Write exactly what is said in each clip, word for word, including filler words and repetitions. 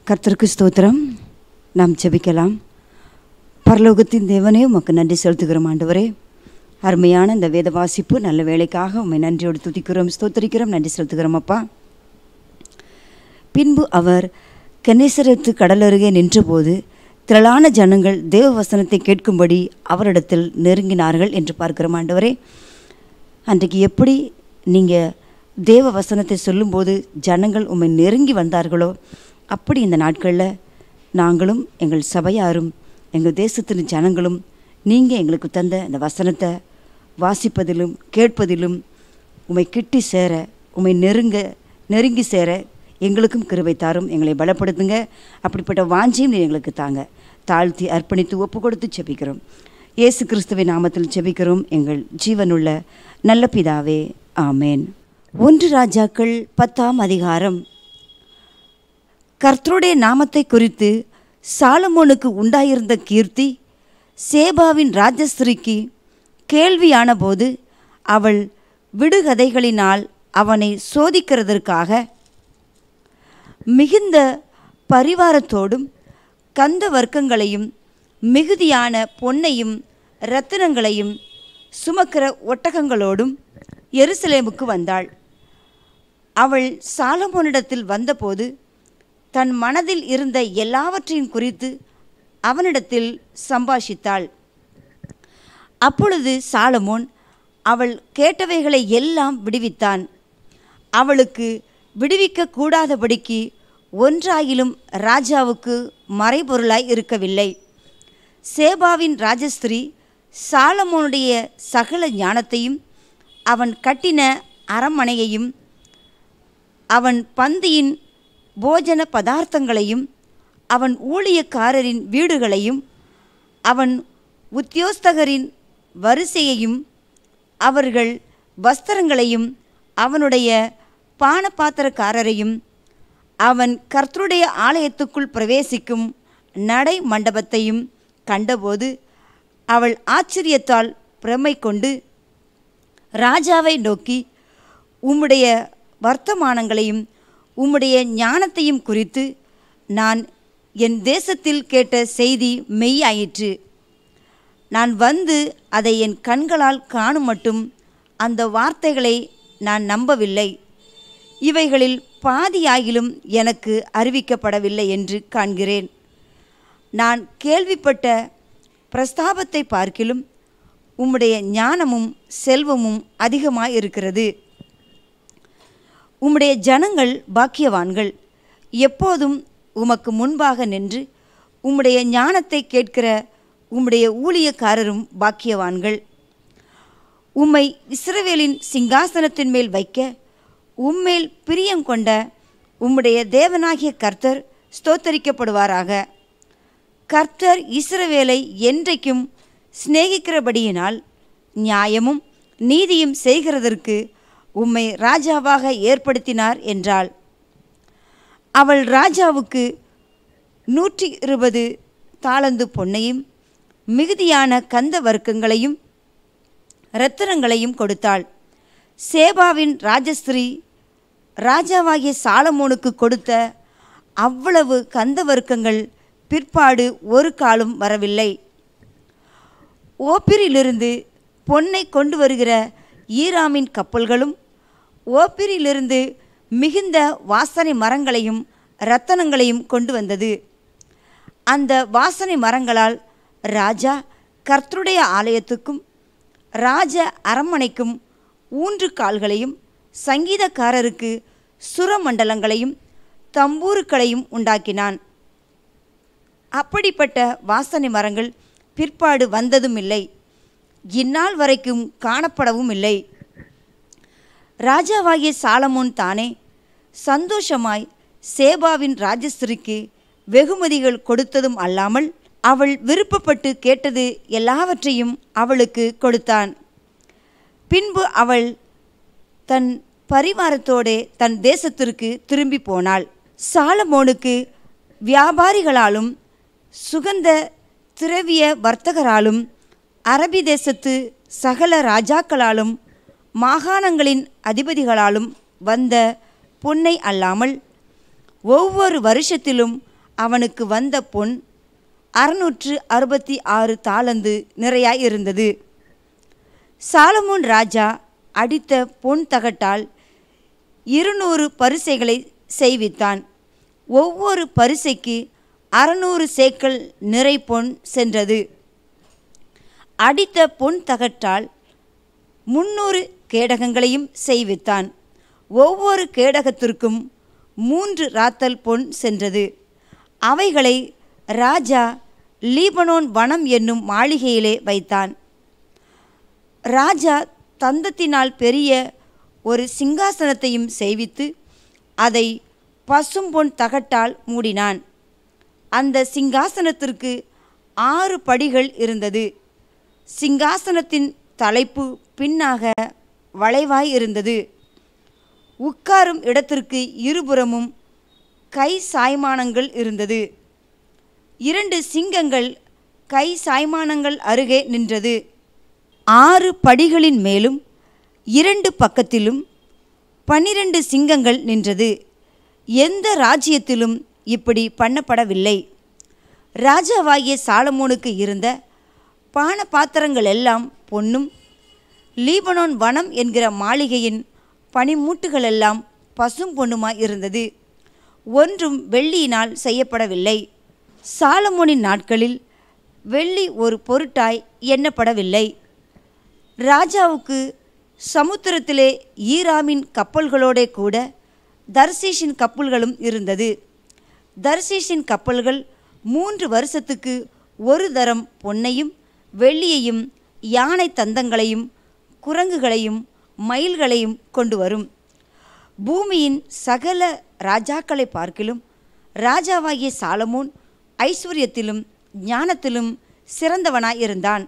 கர்த்தருக்கு ஸ்தோத்திரம். நாம் ஜெபிக்கலாம். பரலோகத்தின் தேவனே, உமக்கு நன்றி செலுத்துகிறோம் ஆண்டவரே. அருமையான இந்த வேத வாசிப்பு நல்ல வேலைக்காக உம்மை நன்றியோடு துதிக்கிறோம், ஸ்தோத்திரிக்கிறோம், நன்றி செலுத்துகிறோம் அப்பா. பின்பு அவர் கென்னேசரத்து கடல் அருகே நின்றபோது திரளான ஜனங்கள் தேவ வசனத்தை கேட்கும்படி அவரிடத்தில் நெருங்கினார்கள் என்று பார்க்கிறோம் ஆண்டவரே. அன்றைக்கு எப்படி நீங்கள் தேவ வசனத்தை சொல்லும்போது ஜனங்கள் உம்மை நெருங்கி வந்தார்களோ, அப்படி இந்த நாட்களில் நாங்களும் எங்கள் சபையாரும் எங்கள் தேசத்தின் ஜனங்களும் நீங்கள் எங்களுக்கு தந்த இந்த வசனத்தை வாசிப்பதிலும் கேட்பதிலும் உம்மை கிட்டி சேர, உம்மை நெருங்க நெருங்கி சேர எங்களுக்கும் கிருபை தாரும், எங்களை பலப்படுத்துங்க. அப்படிப்பட்ட வாஞ்சியும் நீ எங்களுக்கு தாங்க. தாழ்த்தி அர்ப்பணித்து ஒப்பு கொடுத்து ஜெபிக்கிறோம். இயேசு கிறிஸ்துவின் நாமத்தில் ஜெபிக்கிறோம் எங்கள் ஜீவனுள்ள நல்ல பிதாவே, ஆமேன். ஒன்று ராஜாக்கள் பத்தாம் அதிகாரம். கர்த்தருடைய நாமத்தை குறித்து சாலமோனுக்கு உண்டாயிருந்த கீர்த்தி சேபாவின் ராஜஸ்திரிக்கு கேள்வியான போது அவள் விடுகதைகளினால் அவனை சோதிக்கிறதற்காக மிகுந்த பரிவாரத்தோடும் கந்த வர்க்கங்களையும் மிகுதியான பொன்னையும் இரத்தினங்களையும் சுமக்கிற ஒட்டகங்களோடும் எருசலேமுக்கு வந்தாள். அவள் சாலமோனிடத்தில் வந்தபோது தன் மனதில் இருந்த எல்லாவற்றையும் குறித்து அவனிடத்தில் சம்பாஷித்தாள். அப்பொழுது சாலமோன் அவள் கேட்டவைகளை எல்லாம் விடுவித்தான். அவளுக்கு விடுவிக்க கூடாதபடிக்கு ஒன்றாயிலும் ராஜாவுக்கு மறைபொருளாய் இருக்கவில்லை. சேபாவின் ராஜஸ்திரி சாலமோனுடைய சகல ஞானத்தையும் அவன் கட்டின அரண்மனையையும் அவன் பந்தியின் போஜன பதார்த்தங்களையும் அவன் ஊழியக்காரரின் வீடுகளையும் அவன் உத்தியோஸ்தகரின் வரிசையையும் அவர்கள் வஸ்திரங்களையும் அவனுடைய பானபாத்திரக்காரரையும் அவன் கர்த்தருடைய ஆலயத்துக்குள் பிரவேசிக்கும் நடை மண்டபத்தையும் கண்டபோது அவள் ஆச்சரியத்தால் பிரமை கொண்டு ராஜாவை நோக்கி, உம்முடைய வர்த்தமானங்களையும் உம்முடைய ஞானத்தையும் குறித்து நான் என் தேசத்தில் கேட்ட செய்தி மெய்யாயிற்று. நான் வந்து அதை என் கண்களால் காணும் மட்டும் அந்த வார்த்தைகளை நான் நம்பவில்லை. இவைகளில் பாதியாகிலும் எனக்கு அறிவிக்கப்படவில்லை என்று காண்கிறேன். நான் கேள்விப்பட்ட பிரஸ்தாபத்தை பார்க்கிலும் உம்முடைய ஞானமும் செல்வமும் அதிகமாயிருக்கிறது. உம்முடைய ஜனங்கள் பாக்கியவான்கள். எப்போதும் உமக்கு முன்பாக நின்று உம்முடைய ஞானத்தை கேட்கிற உம்முடைய ஊழியக்காரரும் பாக்கியவான்கள். உம்மை இஸ்ரவேலின் சிங்காசனத்தின் மேல் வைக்க உம்மேல் பிரியங்கொண்ட உம்முடைய தேவனாகிய கர்த்தர் ஸ்தோத்தரிக்கப்படுவாராக. கர்த்தர் இஸ்ரவேலை என்றைக்கும் சிநேகிக்கிறபடியினால் நியாயமும் நீதியும் செய்கிறதற்கு உம்மை ராஜாவாக ஏற்படுத்தினார் என்றாள். அவள் ராஜாவுக்கு நூற்றி இருபது தாலந்து பொன்னையும் மிகுதியான கந்த வர்க்கங்களையும் இரத்தினங்களையும் கொடுத்தாள். சேபாவின் ராஜஸ்திரி ராஜாவாகிய சாலமோனுக்கு கொடுத்த அவ்வளவு கந்த வர்க்கங்கள் பிற்பாடு ஒரு காலும் வரவில்லை. ஓப்பிரிலிருந்து பொன்னை கொண்டு வருகிற ஈராமின் கப்பல்களும் ஓப்பிரிலிருந்து மிகுந்த வாசனை மரங்களையும் இரத்தனங்களையும் கொண்டு வந்தது. அந்த வாசனை மரங்களால் ராஜா கர்த்தருடைய ஆலயத்துக்கும் ராஜ அரண்மனைக்கும் ஊன்று கால்களையும் சங்கீதக்காரருக்கு சுரமண்டலங்களையும் தம்பூருக்களையும் உண்டாக்கினான். அப்படிப்பட்ட வாசனை மரங்கள் பிற்பாடு வந்ததும் இல்லை, இந்நாள் வரைக்கும் காணப்படவும் இல்லை. ராஜாவாகிய சாலமோன் தானே சந்தோஷமாய் சேபாவின் ராஜஸ்திரிக்கு வெகுமதிகள் கொடுத்ததும் அல்லாமல் அவள் விருப்பப்பட்டு கேட்டது எல்லாவற்றையும் அவளுக்கு கொடுத்தான். பின்பு அவள் தன் பரிவாரத்தோடே தன் தேசத்திற்கு திரும்பி போனாள். சாலமோனுக்கு வியாபாரிகளாலும் சுகந்த திரவிய வர்த்தகராலும் அரபி தேசத்து சகல ராஜாக்களாலும் மாகாணங்களின் அதிபதிகளாலும் வந்த பொன்னை அல்லாமல் ஒவ்வொரு வருஷத்திலும் அவனுக்கு வந்த பொன் அறுநூற்று அறுபத்தி ஆறு தாலந்து நிறையாய் இருந்தது. சாலமோன் ராஜா அடித்த பொன் தகட்டால் இருநூறு பரிசைகளை செய்வித்தான். ஒவ்வொரு பரிசைக்கு அறுநூறு சேக்கல் நிறை பொன் சென்றது. அடித்த பொன் தகட்டால் முன்னூறு கேடகங்களையும் செய்வித்தான். ஒவ்வொரு கேடகத்திற்கும் மூன்று ராத்தல் பொன் சென்றது. அவைகளை ராஜா லீபனோன் வனம் என்னும் மாளிகையிலே வைத்தான். ராஜா தந்தத்தினால் பெரிய ஒரு சிங்காசனத்தையும் செய்வித்து அதை பசும்பொன் தகட்டால் மூடினான். அந்த சிங்காசனத்திற்கு ஆறு படிகள் இருந்தது. சிங்காசனத்தின் தலைப்பு பின்னாக வளைவாய் இருந்தது. உட்காரும் இடத்திற்கு இருபுறமும் கை சாய்மானங்கள் இருந்தது. இரண்டு சிங்கங்கள் கை சாய்மானங்கள் அருகே நின்றது. ஆறு படிகளின் மேலும் இரண்டு பக்கத்திலும் பன்னிரண்டு சிங்கங்கள் நின்றது. எந்த ராஜ்யத்திலும் இப்படி பண்ணப்படவில்லை. ராஜாவாகிய சாலமோனுக்கு இருந்த பான பாத்திரங்கள் எல்லாம் பொன்னும், லீபனோன் வனம் என்கிற மாளிகையின் பனிமூட்டுகளெல்லாம் பசும் பொன்னுமாய் இருந்தது. ஒன்றும் வெள்ளியினால் செய்யப்படவில்லை. சாலமோனின் நாட்களில் வெள்ளி ஒரு பொருட்டாய் எண்ணப்படவில்லை. ராஜாவுக்கு சமுத்திரத்திலே ஈராமின் கப்பல்களோடே கூட தர்சீஷின் கப்பல்களும் இருந்தது. தர்சீஷின் கப்பல்கள் மூன்று வருஷத்துக்கு ஒரு தரம் பொன்னையும் வெள்ளியையும் யானை தந்தங்களையும் குரங்குகளையும் மயில்களையும் கொண்டு வரும். பூமியின் சகல ராஜாக்களை பார்க்கிலும் ராஜாவாகிய சாலமோன் ஐஸ்வர்யத்திலும் ஞானத்திலும் சிறந்தவனாயிருந்தான்.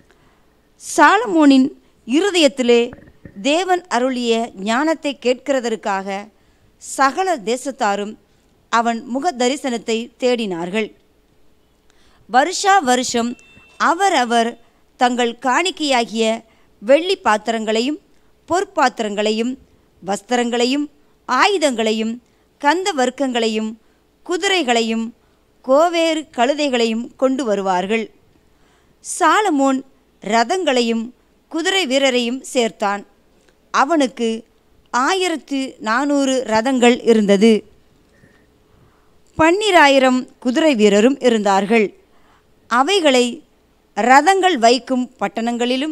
சாலமோனின் இருதயத்திலே தேவன் அருளிய ஞானத்தை கேட்கிறதற்காக சகல தேசத்தாரும் அவன் முக தரிசனத்தை தேடினார்கள். வருஷா வருஷம் அவரவர் தங்கள் காணிக்கையாகிய வெள்ளி பாத்திரங்களையும் பொற்பாத்திரங்களையும் வஸ்திரங்களையும் ஆயுதங்களையும் கந்த வர்க்கங்களையும் குதிரைகளையும் கோவேறு கழுதைகளையும் கொண்டு வருவார்கள். சாலமோன் ரதங்களையும் குதிரை வீரரையும் சேர்த்தான். அவனுக்கு ஆயிரத்து நானூறு ரதங்கள் இருந்தது. பன்னிராயிரம் குதிரை வீரரும் இருந்தார்கள். அவைகளை ரதங்கள் வைக்கும் பட்டணங்களிலும்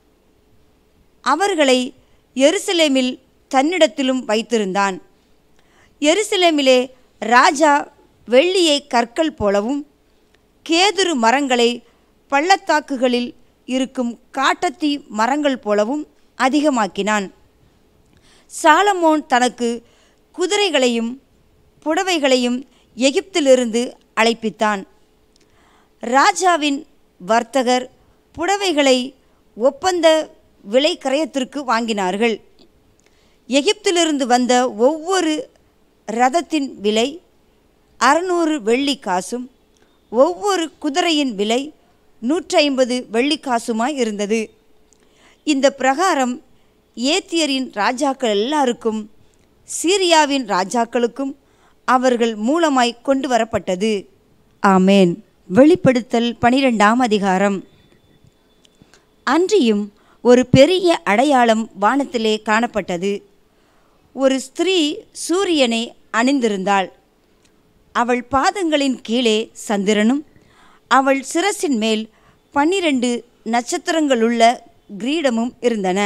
அவர்களை எருசலேமில் தன்னிடத்திலும் வைத்திருந்தான். எருசலேமிலே ராஜா வெள்ளியை கற்கள் போலவும் கேதுரு மரங்களை பள்ளத்தாக்குகளில் இருக்கும் காட்டத்தி மரங்கள் போலவும் அதிகமாக்கினான். சாலமோன் தனக்கு குதிரைகளையும் புடவைகளையும் எகிப்திலிருந்து அழைப்பித்தான். ராஜாவின் வர்த்தகர் புடவைகளை ஒப்பந்த விலை கிரயத்திற்கு வாங்கினார்கள். எகிப்திலிருந்து வந்த ஒவ்வொரு இரதத்தின் விலை அறுநூறு வெள்ளி காசும் ஒவ்வொரு குதிரையின் விலை நூற்றி ஐம்பது வெள்ளி காசுமாய் இருந்தது. இந்த பிரகாரம் ஏத்தியரின் ராஜாக்கள் எல்லாருக்கும் சீரியாவின் ராஜாக்களுக்கும் அவர்கள் மூலமாய் கொண்டு வரப்பட்டது. ஆமேன். வெளிப்படுத்தல் பனிரெண்டாம் அதிகாரம். அன்றியும் ஒரு பெரிய அடையாளம் வானத்திலே காணப்பட்டது. ஒரு ஸ்திரீ சூரியனை அணிந்திருந்தாள். அவள் பாதங்களின் கீழே சந்திரனும் அவள் சிரசின் மேல் பன்னிரண்டு நட்சத்திரங்களுள்ள கிரீடமும் இருந்தன.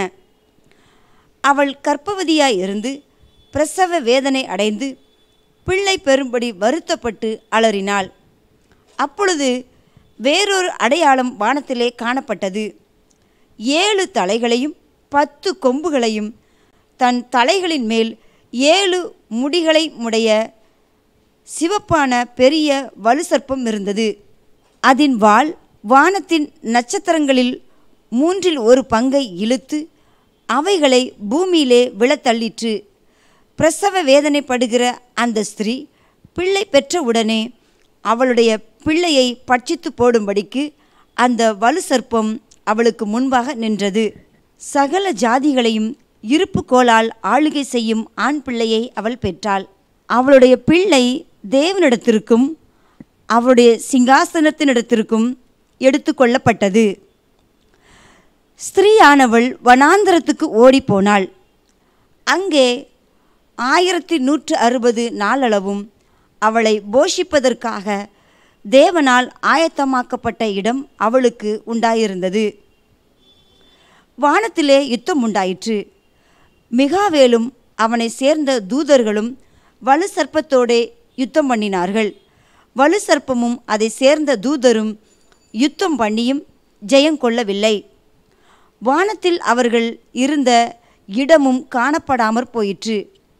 அவள் கர்ப்பவதியாய் இருந்து பிரசவ வேதனை அடைந்து பிள்ளை பெறும்படி வருத்தப்பட்டு அலறினாள். அப்பொழுது வேறொரு அடையாளம் வானத்திலே காணப்பட்டது. ஏழு தலைகளையும் பத்து கொம்புகளையும் தன் தலைகளின் மேல் ஏழு முடிகளை உடைய சிவப்பான பெரிய வலுசர்ப்பம் இருந்தது. அதன் வால் வானத்தின் நட்சத்திரங்களில் மூன்றில் ஒரு பங்கை இழுத்து அவைகளை பூமியிலே விழத்தள்ளிற்று. பிரசவ வேதனைப்படுகிற அந்த ஸ்திரீ பிள்ளை பெற்றவுடனே அவளுடைய பிள்ளையை பட்சித்து போடும்படிக்கு அந்த வலுசர்ப்பம் அவளுக்கு முன்பாக நின்றது. சகல ஜாதிகளையும் இருப்பு கோலால் ஆளுகை செய்யும் ஆண் பிள்ளையை அவள் பெற்றாள். அவளுடைய பிள்ளை தேவனிடத்திற்கும் அவருடைய சிங்காசனத்தினிடத்திற்கும் எடுத்து கொள்ளப்பட்டது. ஸ்திரீயானவள் வனாந்தரத்துக்கு ஓடிப்போனாள். அங்கே ஆயிரத்தி நூற்று அறுபது நாளளவும் அவளை போஷிப்பதற்காக தேவனால் ஆயத்தமாக்கப்பட்ட இடம் அவளுக்கு உண்டாயிருந்தது. வானத்திலே யுத்தம் உண்டாயிற்று. மிகாவேலும் அவனை சேர்ந்த தூதர்களும் வலு சர்ப்பத்தோடே யுத்தம் பண்ணினார்கள். வலு சர்ப்பமும் அதை சேர்ந்த தூதரும் யுத்தம் பண்ணியும் ஜெயங்கொள்ளவில்லை. வானத்தில் அவர்கள் இருந்த இடமும் காணப்படாமற் போயிற்று.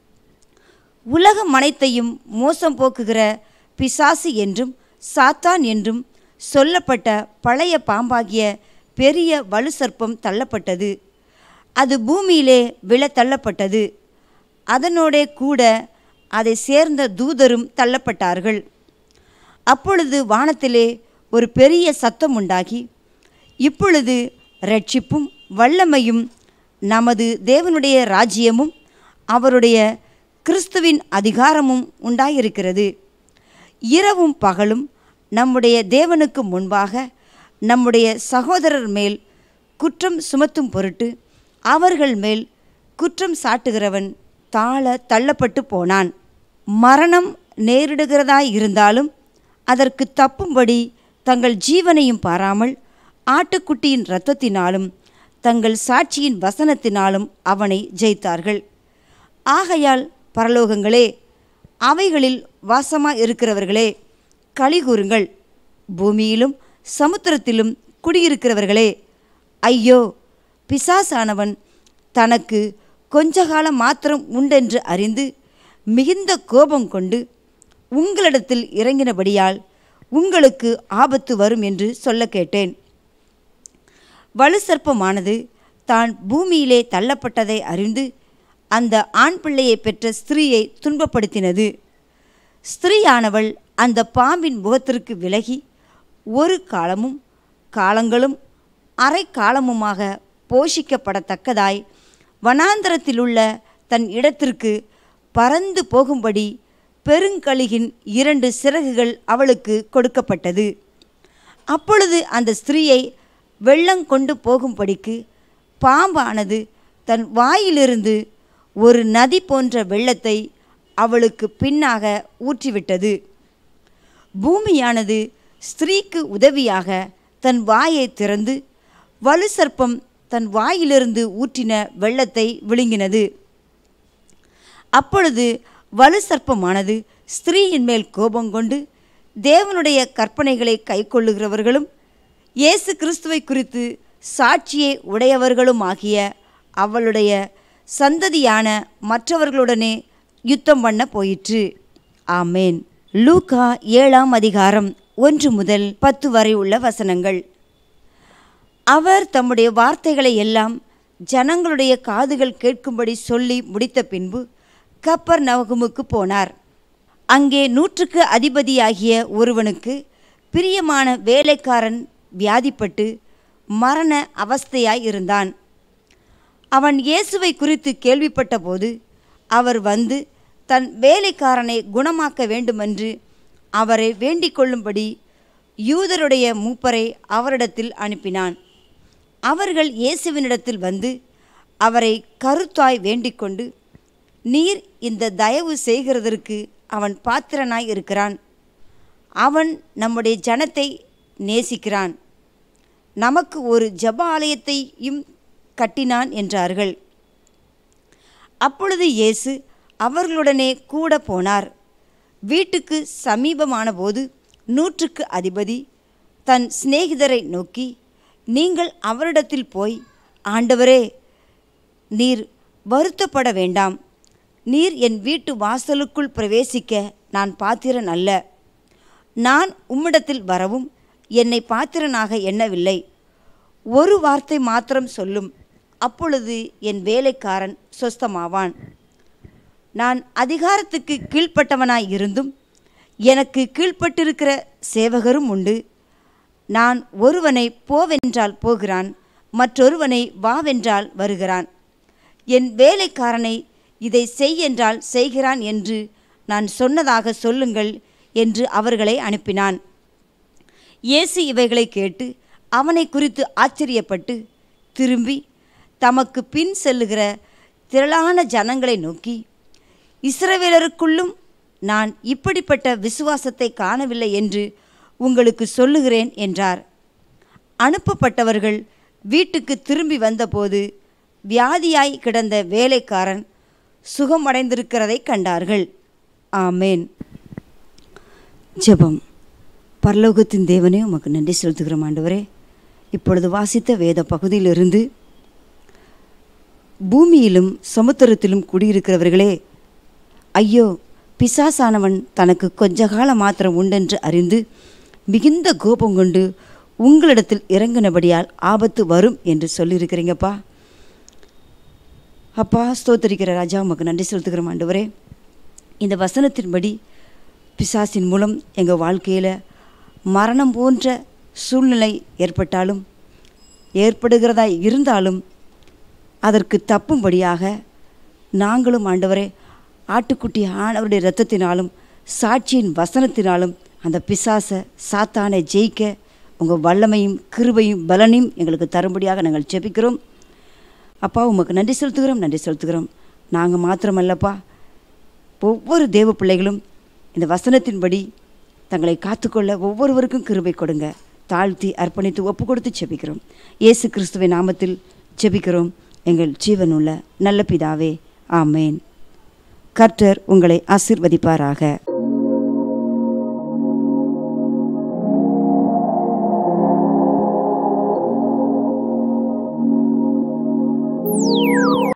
உலகம் அனைத்தையும் மோசம் போக்குகிற பிசாசு என்றும் சாத்தான் என்றும் சொல்லப்பட்ட பழைய பாம்பாகிய பெரிய வலு சர்ப்பம் தள்ளப்பட்டது. அது பூமியிலே விழ தள்ளப்பட்டது. அதனோடே கூட அதை சேர்ந்த தூதரும் தள்ளப்பட்டார்கள். அப்பொழுது வானத்திலே ஒரு பெரிய சத்தம் உண்டாகி, இப்பொழுது இரட்சிப்பும் வல்லமையும் நமது தேவனுடைய ராஜ்யமும் அவருடைய கிறிஸ்துவின் அதிகாரமும் உண்டாயிருக்கிறது. இரவும் பகலும் நம்முடைய தேவனுக்கு முன்பாக நம்முடைய சகோதரர் மேல் குற்றம் சுமத்தும் பொருட்டு அவர்கள் மேல் குற்றம் சாட்டுகிறவன் தாழ தள்ளப்பட்டு போனான். மரணம் நேரிடுகிறதாய் இருந்தாலும் அதற்கு தப்பும்படி தங்கள் ஜீவனையும் பாராமல் ஆட்டுக்குட்டியின் இரத்தத்தினாலும் தங்கள் சாட்சியின் வசனத்தினாலும் அவனை ஜெயித்தார்கள். ஆகையால் பரலோகங்களே, அவைகளில் வாசமாக இருக்கிறவர்களே, களிகூறுங்கள். பூமியிலும் சமுத்திரத்திலும் குடியிருக்கிறவர்களே, ஐயோ, பிசாசானவன் தனக்கு கொஞ்ச காலம் மாத்திரம் உண்டென்று அறிந்து மிகுந்த கோபம் கொண்டு உங்களிடத்தில் இறங்கினபடியால் உங்களுக்கு ஆபத்து வரும் என்று சொல்ல கேட்டேன். வலு சர்ப்பமானது தான் பூமியிலே தள்ளப்பட்டதை அறிந்து அந்த ஆண் பிள்ளையை பெற்ற ஸ்திரீயை துன்பப்படுத்தினது. ஸ்திரீயானவள் அந்த பாம்பின் முகத்திற்கு விலகி ஒரு காலமும் காலங்களும் அரை காலமுமாக போஷிக்கப்படத்தக்கதாய் வனாந்தரத்திலுள்ள தன் இடத்திற்கு பறந்து போகும்படி பெருங்கழுகின் இரண்டு சிறகுகள் அவளுக்கு கொடுக்கப்பட்டது. அப்பொழுது அந்த ஸ்திரீயை வெள்ளம் கொண்டு போகும்படிக்கு பாம்பானது தன் வாயிலிருந்து ஒரு நதி போன்ற வெள்ளத்தை அவளுக்கு பின்னாக ஊற்றிவிட்டது. பூமியானது ஸ்திரீக்கு உதவியாக தன் வாயை திறந்து வலு சர்ப்பம் தன் வாயிலிருந்து ஊற்றின வெள்ளத்தை விழுங்கினது. அப்பொழுது வலு சர்ப்பமானது ஸ்திரீயின் மேல் கோபம் கொண்டு தேவனுடைய கற்பனைகளை கைக்கொள்ளுகிறவர்களும் இயேசு கிறிஸ்துவை குறித்து சாட்சியை உடையவர்களும் ஆகிய அவளுடைய சந்ததியான மற்றவர்களுடனே யுத்தம் பண்ண போயிற்று. ஆமேன். லூக்கா ஏழாம் அதிகாரம் ஒன்று முதல் பத்து வரை உள்ள வசனங்கள். அவர் தம்முடைய வார்த்தைகளை எல்லாம் ஜனங்களுடைய காதுகள் கேட்கும்படி சொல்லி முடித்த பின்பு கப்பர்நகமுக்கு போனார். அங்கே நூற்றுக்கு அதிபதியாகிய ஒருவனுக்கு பிரியமான வேலைக்காரன் வியாதிப்பட்டு மரண அவஸ்தையாய் இருந்தான். அவன் இயேசுவை குறித்து கேள்விப்பட்ட போது அவர் வந்து தன் வேலைக்காரனை குணமாக்க வேண்டுமென்று அவரை வேண்டிக் கொள்ளும்படி யூதருடைய மூப்பரை அவரிடத்தில் அனுப்பினான். அவர்கள் இயேசுவினிடத்தில் வந்து அவரை கருத்தாய் வேண்டிக் கொண்டு, நீர் இந்த தயவு செய்கிறதற்கு அவன் பாத்திரனாய் இருக்கிறான். அவன் நம்முடைய ஜனத்தை நேசிக்கிறான். நமக்கு ஒரு ஜெப ஆலயத்தையும் கட்டினான் என்றார்கள். அப்பொழுது இயேசு அவர்களுடனே கூட போனார். வீட்டுக்கு சமீபமான போது நூற்றுக்கு அதிபதி தன் சிநேகிதரை நோக்கி, நீங்கள் அவரிடத்தில் போய், ஆண்டவரே, நீர் வருத்தப்பட வேண்டாம். நீர் என் வீட்டு வாசலுக்குள் பிரவேசிக்க நான் பாத்திரன் அல்ல. நான் உம்மிடத்தில் வரவும் என்னை பாத்திரனாக எண்ணவில்லை. ஒரு வார்த்தை மாத்திரம் சொல்லும், அப்பொழுது என் வேலைக்காரன் சொஸ்தமாவான். நான் அதிகாரத்துக்கு கீழ்ப்பட்டவனாய் இருந்தும் எனக்கு கீழ்ப்பட்டிருக்கிற சேவகரும் உண்டு. நான் ஒருவனை போவென்றால் போகிறான், மற்றொருவனை வாவென்றால் வருகிறான். என் வேலைக்காரனை இதை செய் என்றால் செய்கிறான் என்று நான் சொன்னதாக சொல்லுங்கள் என்று அவர்களை அனுப்பினான். இயேசு இவைகளை கேட்டு அவனை குறித்து ஆச்சரியப்பட்டு திரும்பி தமக்கு பின் செல்லுகிற திரளான ஜனங்களை நோக்கி, இஸ்ரவேலருக்குள்ளும் நான் இப்படிப்பட்ட விசுவாசத்தை காணவில்லை என்று உங்களுக்கு சொல்லுகிறேன் என்றார். அனுப்பப்பட்டவர்கள் வீட்டுக்கு திரும்பி வந்தபோது வியாதியாய் கிடந்த வேலைக்காரன் சுகமடைந்திருக்கிறதை கண்டார்கள். ஆமேன். ஜெபம். பரலோகத்தின் தேவனே, உமக்கு நன்றி செலுத்துகிறோம் ஆண்டவரே. இப்பொழுது வாசித்த வேத பகுதியிலிருந்து பூமியிலும் சமுத்திரத்திலும் குடியிருக்கிறவர்களே, ஐயோ, பிசாசானவன் தனக்கு கொஞ்ச காலம் மாத்திரம் உண்டென்று அறிந்து மிகுந்த கோபம் கொண்டு உங்களிடத்தில் இறங்கினபடியால் ஆபத்து வரும் என்று சொல்லியிருக்கிறீங்கப்பா. அப்பா, ஸ்தோத்திரிக்கிற ராஜா, உமக்கு நன்றி செலுத்துகிறோம் ஆண்டவரே. இந்த வசனத்தின்படி பிசாசின் மூலம் எங்கள் வாழ்க்கையில் மரணம் போன்ற சூழ்நிலை ஏற்பட்டாலும் ஏற்படுகிறதா இருந்தாலும் அதற்கு தப்பும்படியாக நாங்களும் ஆண்டவரே ஆட்டுக்குட்டி ஆண்டவருடைய இரத்தத்தினாலும் சாட்சியின் வசனத்தினாலும் அந்த பிசாசை சாத்தானை ஜெயிக்க உங்கள் வல்லமையும் கிருபையும் பலனையும் எங்களுக்கு தரும்படியாக நாங்கள் ஜெபிக்கிறோம். அப்பா, உமக்கு நன்றி செலுத்துகிறோம் நன்றி செலுத்துகிறோம். நாங்கள் மாத்திரமல்லப்பா, ஒவ்வொரு தேவ பிள்ளைகளும் இந்த வசனத்தின்படி தங்களை காத்துக்கொள்ள ஒவ்வொருவருக்கும் கிருபை கொடுங்க. தாழ்த்தி அர்ப்பணித்து ஒப்பு கொடுத்து ஜெபிக்கிறோம். இயேசு கிறிஸ்துவின் நாமத்தில் ஜெபிக்கிறோம் எங்கள் ஜீவனுள்ள நல்ல பிதாவே. ஆமேன். கர்த்தர் உங்களை ஆசீர்வதிப்பாராக.